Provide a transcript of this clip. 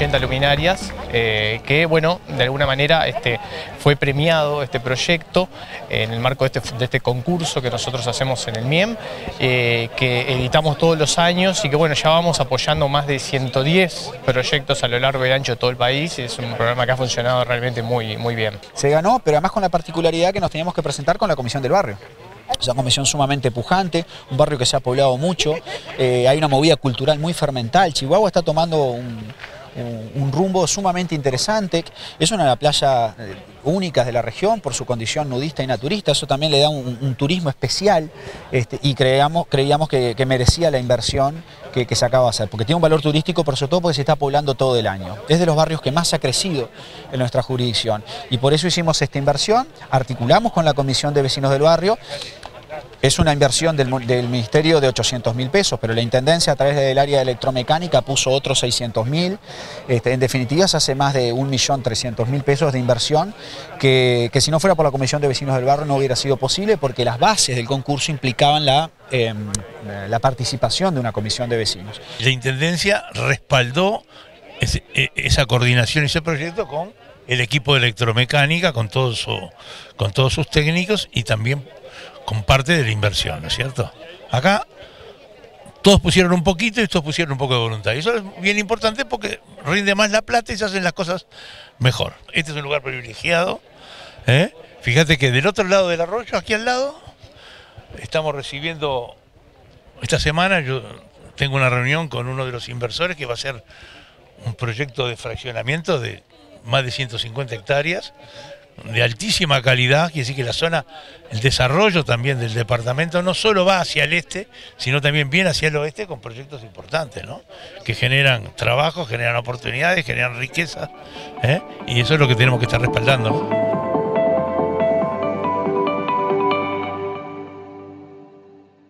80 luminarias, que bueno, de alguna manera fue premiado este proyecto en el marco de este concurso que nosotros hacemos en el MIEM, que editamos todos los años y que bueno, ya vamos apoyando más de 110 proyectos a lo largo y ancho de todo el país. Es un programa que ha funcionado realmente muy bien. Se ganó, pero además con la particularidad que nos teníamos que presentar con la Comisión del Barrio. Es una comisión sumamente pujante, un barrio que se ha poblado mucho, hay una movida cultural muy fermental. Chihuahua está tomando un rumbo sumamente interesante. Es una de las playas únicas de la región por su condición nudista y naturista. Eso también le da un turismo especial, y creíamos que merecía la inversión que se acaba de hacer, porque tiene un valor turístico, pero sobre todo porque se está poblando todo el año. Es de los barrios que más ha crecido en nuestra jurisdicción y por eso hicimos esta inversión, articulamos con la Comisión de Vecinos del Barrio. Es una inversión del Ministerio de 800.000 pesos, pero la Intendencia a través del área de electromecánica puso otros 600.000. En definitiva se hace más de 1.300.000 pesos de inversión que si no fuera por la Comisión de Vecinos del Barrio no hubiera sido posible, porque las bases del concurso implicaban la participación de una comisión de vecinos. La Intendencia respaldó esa coordinación y ese proyecto con el equipo de electromecánica, con todos sus técnicos y también con parte de la inversión, ¿no es cierto? Acá todos pusieron un poquito y todos pusieron un poco de voluntad. Y eso es bien importante porque rinde más la plata y se hacen las cosas mejor. Este es un lugar privilegiado. Fíjate que del otro lado del arroyo, aquí al lado, estamos recibiendo, esta semana yo tengo una reunión con uno de los inversores que va a hacer un proyecto de fraccionamiento de más de 150 hectáreas, de altísima calidad. Quiere decir que la zona, el desarrollo también del departamento no solo va hacia el este, sino también bien hacia el oeste con proyectos importantes, ¿no? Que generan trabajo, generan oportunidades, generan riqueza, y eso es lo que tenemos que estar respaldando, ¿no?